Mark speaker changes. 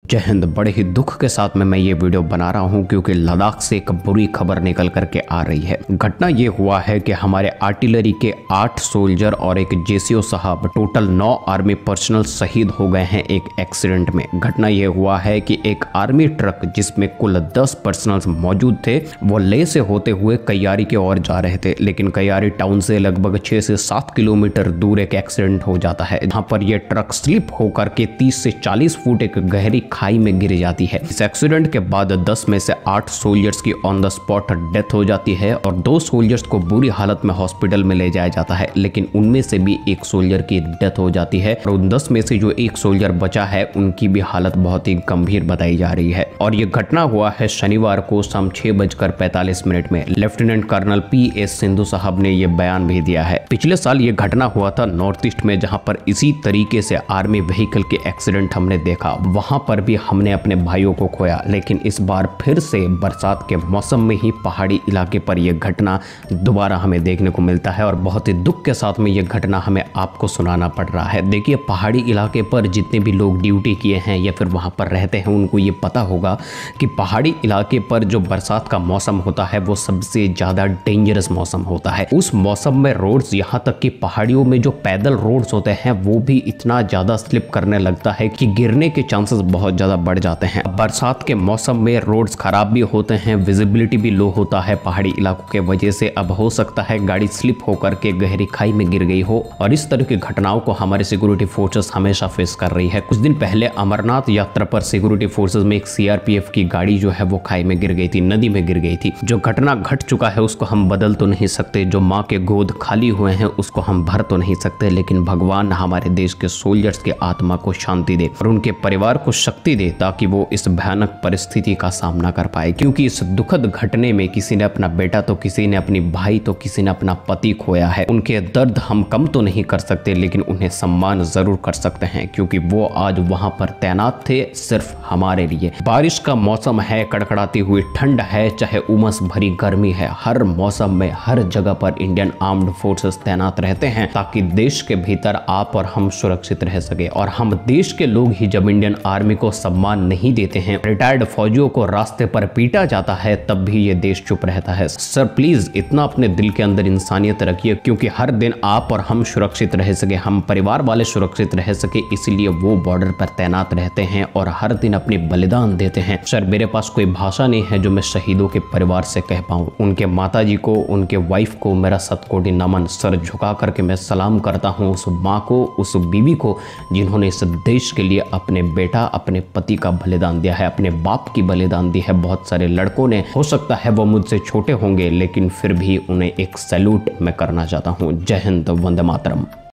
Speaker 1: जय हिंद। बड़े ही दुख के साथ में मैं ये वीडियो बना रहा हूँ क्योंकि लद्दाख से एक बुरी खबर निकल करके आ रही है। घटना ये हुआ है कि हमारे आर्टिलरी के 8 सोल्जर और एक जेसीओ साहब टोटल 9 आर्मी पर्सनल शहीद हो गए हैं एक एक्सीडेंट में। घटना ये हुआ है कि एक आर्मी ट्रक जिसमें कुल 10 पर्सनल्स मौजूद थे वो लेह से होते हुए कयारी की ओर जा रहे थे, लेकिन कयारी टाउन से लगभग 6 से 7 किलोमीटर दूर एक एक्सीडेंट हो जाता है जहाँ पर यह ट्रक स्लिप होकर के 30 से 40 फुट एक गहरी खाई में गिर जाती है। इस एक्सीडेंट के बाद 10 में से 8 सोल्जर्स की ऑन द स्पॉट डेथ हो जाती है और 2 सोल्जर्स को बुरी हालत में हॉस्पिटल में ले जाया जाता है, लेकिन उनमें से भी एक सोल्जर की डेथ हो जाती है और उन 10 में से जो एक सोल्जर बचा है उनकी भी हालत बहुत ही गंभीर बताई जा रही है। और ये घटना हुआ है शनिवार को शाम 6:45 में। लेफ्टिनेंट कर्नल PS सिंधु साहब ने यह बयान भी दिया है। पिछले साल ये घटना हुआ था नॉर्थ ईस्ट में, जहां पर इसी तरीके से आर्मी व्हीकल के एक्सीडेंट हमने देखा। वहां पर भी हमने अपने भाइयों को खोया, लेकिन इस बार फिर से बरसात के मौसम में ही पहाड़ी इलाके पर यह घटना दोबारा हमें देखने को मिलता है और बहुत ही दुख के साथ में यह घटना हमें आपको सुनाना पड़ रहा है। देखिए, पहाड़ी इलाके पर जितने भी लोग ड्यूटी किए हैं या फिर वहां पर रहते हैं उनको ये पता होगा कि पहाड़ी इलाके पर जो बरसात का मौसम होता है वो सबसे ज्यादा डेंजरस मौसम होता है। उस मौसम में रोड्स, यहाँ तक कि पहाड़ियों में जो पैदल रोड्स होते हैं वो भी इतना ज्यादा स्लिप करने लगता है कि गिरने के चांसेस बहुत ज्यादा बढ़ जाते हैं। बरसात के मौसम में रोड्स खराब भी होते हैं, विजिबिलिटी भी लो होता है पहाड़ी इलाकों के वजह से। अब हो सकता है गाड़ी स्लिप होकर के गहरी खाई में गिर गई हो और इस तरह की घटनाओं को हमारे सिक्योरिटी फोर्सेस हमेशा फेस कर रही है। कुछ दिन पहले अमरनाथ यात्रा पर सिक्योरिटी फोर्सेस में एक CRPF की गाड़ी जो है वो खाई में गिर गई थी, नदी में गिर गई थी। जो घटना घट चुका है उसको हम बदल तो नहीं सकते, जो माँ के गोद खाली हुए हैं उसको हम भर तो नहीं सकते, लेकिन भगवान हमारे देश के सोल्जर्स के आत्मा को शांति दे और उनके परिवार को शक्ति दे ताकि वो इस भयानक परिस्थिति का सामना कर पाए। क्योंकि इस दुखद घटने में किसी ने अपना बेटा तो किसी ने अपनी भाई तो किसी ने अपना पति खोया है। उनके दर्द हम कम तो नहीं कर सकते, लेकिन उन्हें सम्मान जरूर कर सकते हैं क्योंकि वो आज वहां पर तैनात थे सिर्फ हमारे लिए। बारिश का मौसम है, कड़कड़ाती हुई ठंड है, चाहे उमस भरी गर्मी है, हर मौसम में हर जगह पर इंडियन आर्म्ड फोर्सेस तैनात रहते हैं ताकि देश के भीतर आप और हम सुरक्षित रह सके। और हम देश के लोग ही जब इंडियन आर्मी को सम्मान नहीं देते हैं, रिटायर्ड फौजियों को रास्ते पर पीटा जाता है, तब भी ये देश चुप रहता है। सर प्लीज इतना अपने दिल के अंदर इंसानियत रखिए क्योंकि हर दिन आप और हम सुरक्षित रह सके, हम परिवार वाले सुरक्षित रह सके, इसलिए वो बॉर्डर पर तैनात रहते हैं और हर दिन अपनी बलिदान देते हैं। सर मेरे पास कोई भाषा नहीं है जो मैं शहीदों के परिवार से कह पाऊं। उनके माताजी को, उनके वाइफ को मेरा शतकोटि नमन। सर झुका करके मैं सलाम करता हूं उस माँ को, उस बीवी को जिन्होंने इस देश के लिए अपने बेटा, अपने पति का बलिदान दिया है, अपने बाप की बलिदान दी है। बहुत सारे लड़कों ने, हो सकता है वो मुझसे छोटे होंगे, लेकिन फिर भी उन्हें एक सैल्यूट मैं करना चाहता हूँ। जय हिंद, वंदे मातरम।